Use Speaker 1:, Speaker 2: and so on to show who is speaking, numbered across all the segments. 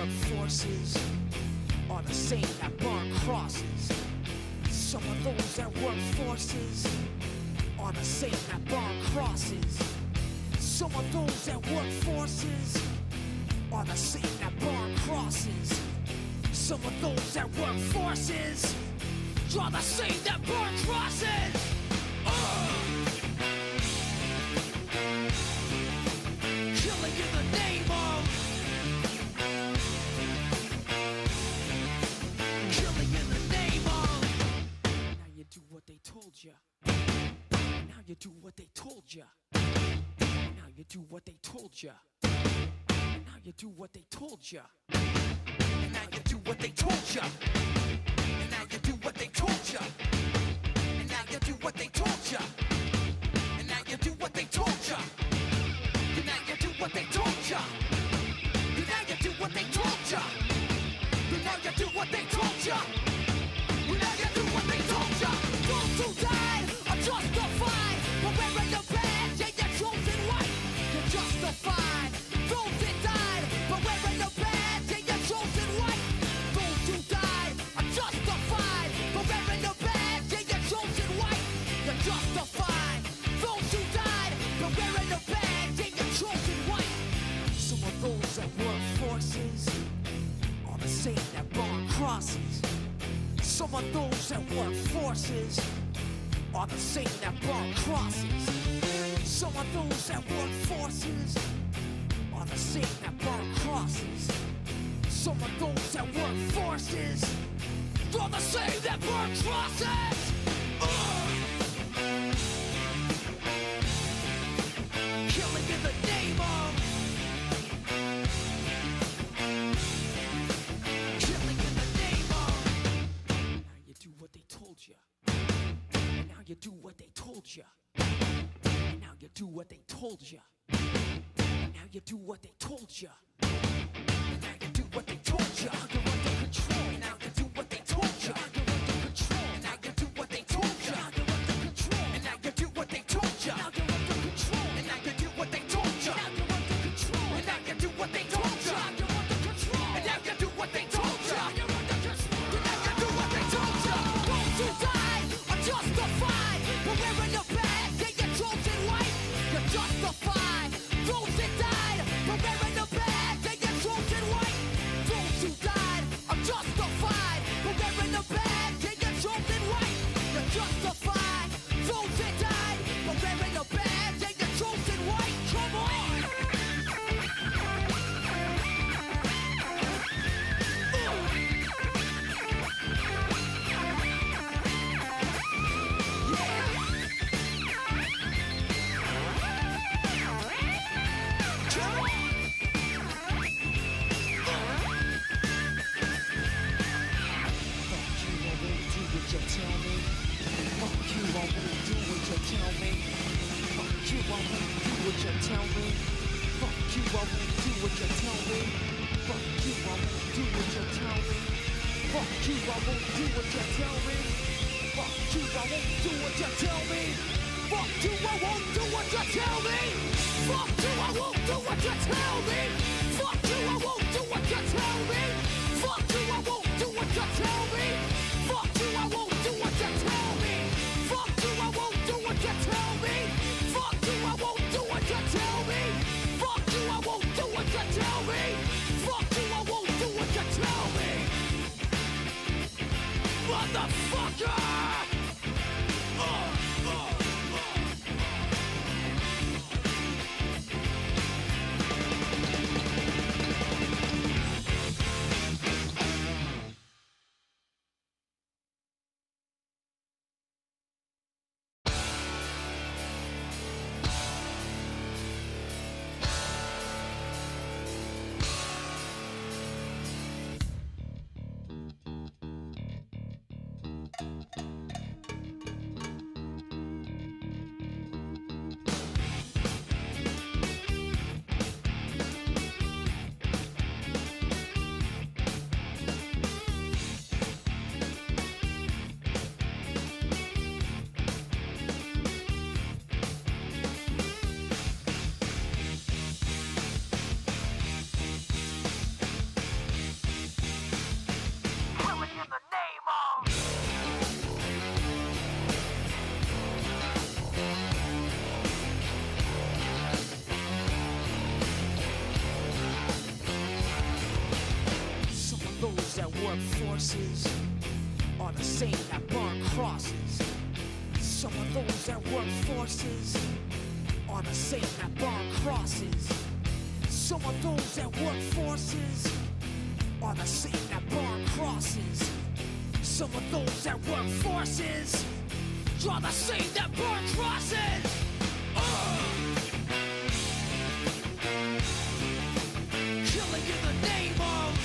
Speaker 1: work forces are the same that burn crosses. Some of those that work forces are the same that burn crosses. Some of those that work forces are the same that burn crosses. Some of those that work forces are the same that burn crosses. Killing in the name of. Killing in the name of. Now you do what they told you. Now you do what they told you. Now you do what they told you. Now you do what they told you. Now you do what they told you. And now you do what they told you. And now you do what they told you. And now you do what they told you. And now you do what they told you. And now you do what they told you. And now you do what they told you. And now you do what they told you. Those who died are justified for wearing the badge and your chosen white. You're justified. Those that died for wearing the badge and your chosen white. Those who died are justified for wearing the badge and your chosen white. You're justified. Those who died for wearing the badge and your chosen white. Some of those that work forces are the same that burn crosses. Some of those that work forces are the same that burn crosses. Some of those that work forces are the same that burn crosses. Some of those that work forces are the same that burn crosses. Killing in the name of. Killing in the name of. Now you do what they told you. And now you do what they told you. And now you do what they told you. And now you do what they told you. And now you do what they told you. You're under control. And now you do what they told you. You're under control. And now you do what they told you. You're under control. And now you do what they told you. Now you're under control. And now you do what they told you. Now you're under control. And now you do what they told you. You're under control. And now you do what they told you. You're under control. And now you do what they told you. Those who died are justified for wearing the badge and your chosen white. You're justified. Those that died for wearing the badge and your chosen white. Those who died are justified for wearing the badge and your chosen white. You're justified. Those that died for wearing the badge and your chosen white. Come on. work forces are the same that burn crosses. Some of those that work forces are the same that burn crosses. Some of those that work forces are the same that burn crosses. Some of those that work forces are the same that burn crosses. Killing in the name of.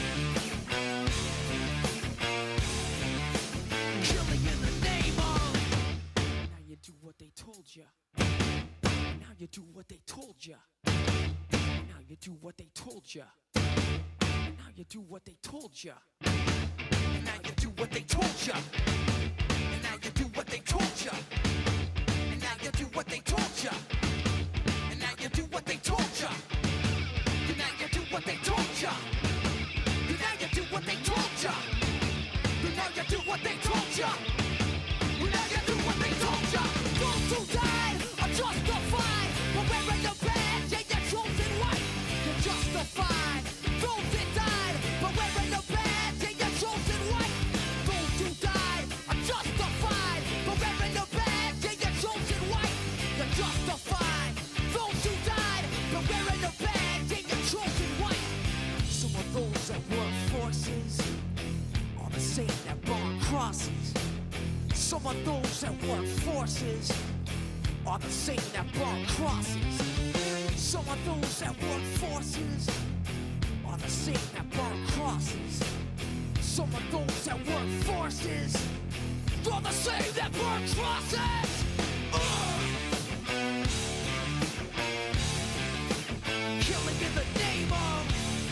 Speaker 1: Killing in the name of. Now you do what they told you. Now you do what they told you. Now you do what they told you. Now you do what they told you. Now you do what they told you. And now you do what they told you. And now you do what they told you. And now you do what they told you. And now you do what they told you. And now you do what they told you. And now you do what they told you. And now you do what they told you. Those who died are justified for wearing the badge and your chosen white. You're justified. Those that died for wearing the badge and your chosen white. Those who died are justified for wearing the badge and your chosen white. You're justified. Those who died for wearing the badge and your chosen white. Some of those that work forces are the same that burn crosses. Some of those that work forces are the same that burn crosses. Some of those that work forces are the same that burn crosses. Some of those that work forces are the same that burn crosses. Killing in the name of.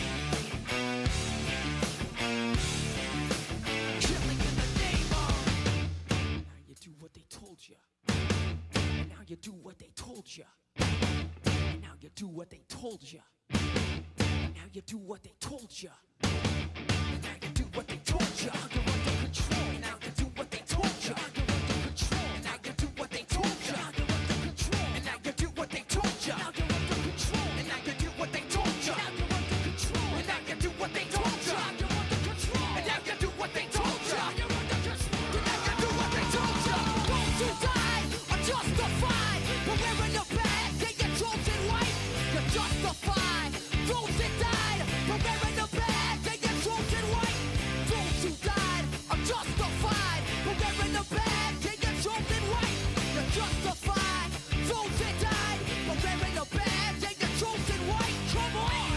Speaker 1: Killing in the name of. Now you do what they told you. And now you do what they told you. And now you do what they told you. And now you do what they told you. And now you do what they told you. You're under control. And now you do what they told you. You're under control. And now you do what they told you. You're under control. And now you do what they told you. Now you're under control. And now you do what they told you. Now you're under control. And now you do what they told you. You're under control. And now you do what they told you. You're under control. And now you do what they told you. Those who died are justified for wearing the badge and your chosen white. You're justified. Those that died for wearing the badge and your chosen white. Those who died are justified for wearing the badge and your chosen white. You're justified. Those that died for wearing the badge and your chosen white. Come on.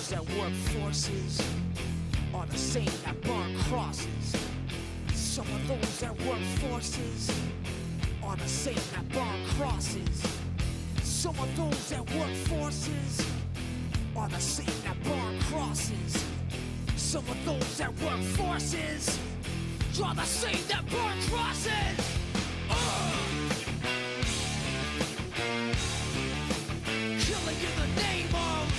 Speaker 1: those that work forces are the same that burn crosses. Some of those that work forces are the same that burn crosses. Some of those that work forces are the same that burn crosses. Some of those that work forces are the same that burn crosses. Killing in the name of.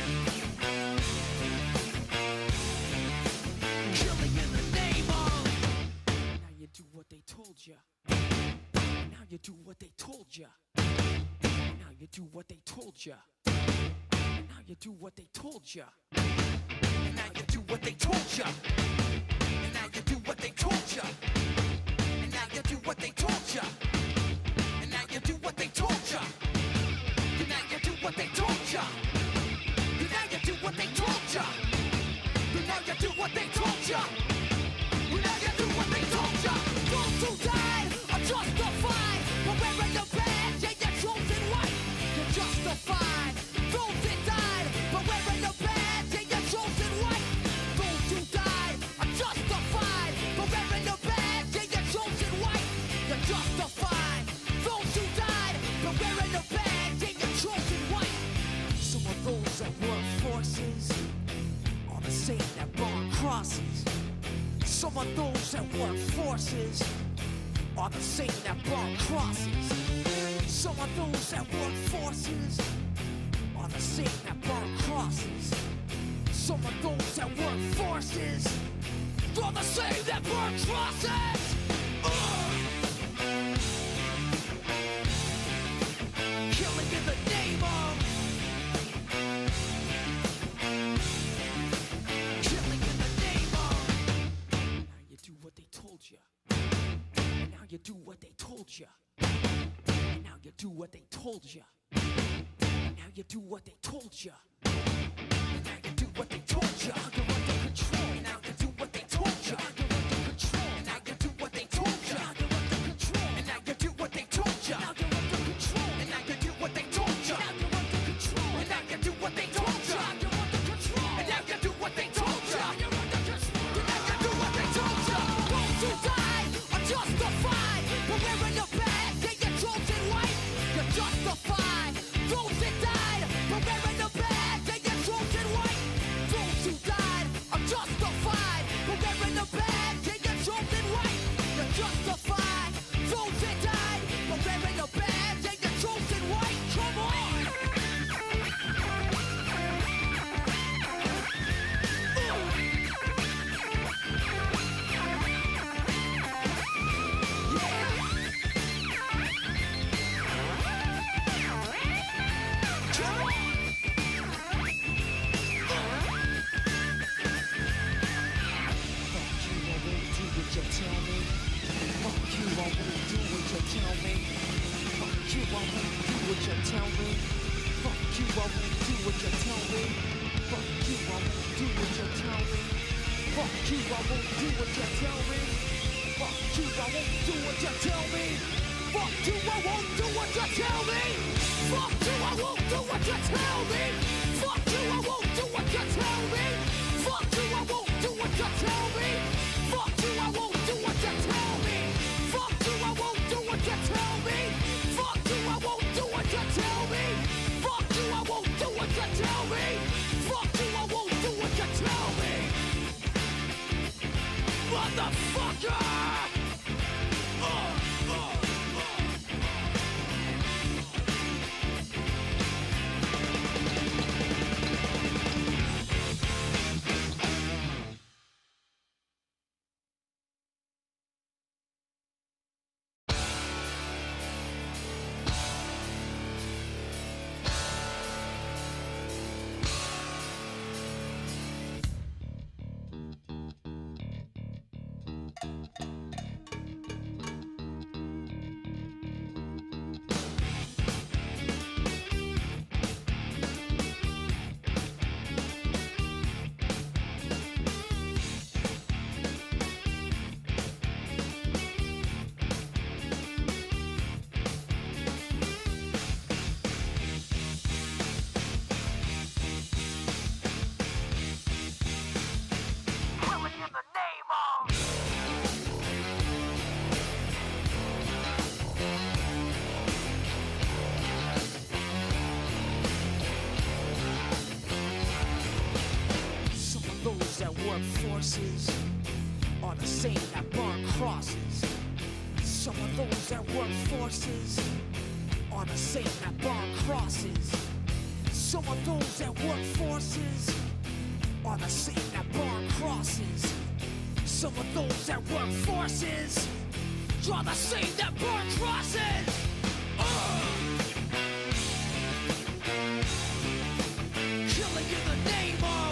Speaker 1: Killing in the name of. Now you do what they told you. Now you do what they told you. Now you do what they told you. Now you do what they told you. Now you do what they told you. And now you do what they told you. And now you do what they told you. And now you do what they told you. And now you do what they told you. And now you do what they told you. And now you do what they told you. And now you do what they told you. Those who died are justified for wearing the badge and your chosen white. You're justified. Those that died for wearing the badge and your chosen white. Those who died are justified for wearing the badge and your chosen white. You're justified. Those who died for wearing the badge and your chosen white. Some of those that work forces are the same that burn crosses. Some of those that work forces are the same that burn crosses. Some of those that work forces are the same that burn crosses. Some of those that work forces are the same that burn crosses. Killing in the name of. Killing in the name of. Now you do what they told you. And now you do what they told you. And now you do what they told you. And now you do what they told you. And now you do what they told you. You're under control. And now you do what they told you. You're under control. And now you do what they told you. You're under control. And now you do what they told you. Now you're under control. And now you do what they told you. Now you're under control. And now you do what they told you. You're under control. And now you do what they told you. You're under control. And now you do what they told you. Those who died are justified for wearing the badge and your chosen white. You're justified. Those that died for wearing the badge and your chosen white. Those who died are justified for wearing the badge and your chosen white. You're justified. Those that died for wearing the badge and your chosen white. Come on. those that work forces are the same that burn crosses. Some of those that work forces are the same that burn crosses. Some of those that work forces are the same that burn crosses. Some of those that work forces are the same that burn crosses. Killing in the name of.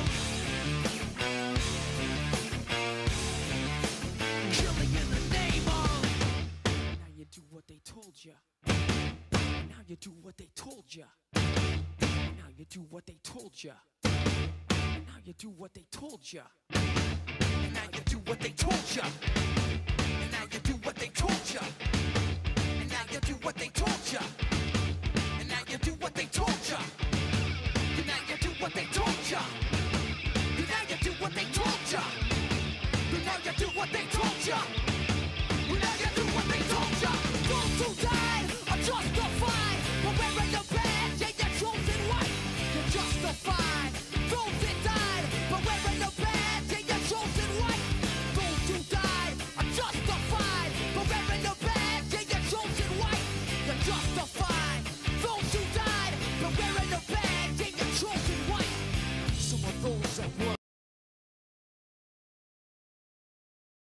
Speaker 1: Killing in the name of. Now you do what they told you. Now you do what they told you. Now you do what they told you. Now you do what they told you. Now you do what they told you. And now you do what they told you. And now you do what they told you. And now you do what they told you. And now you do what they told you.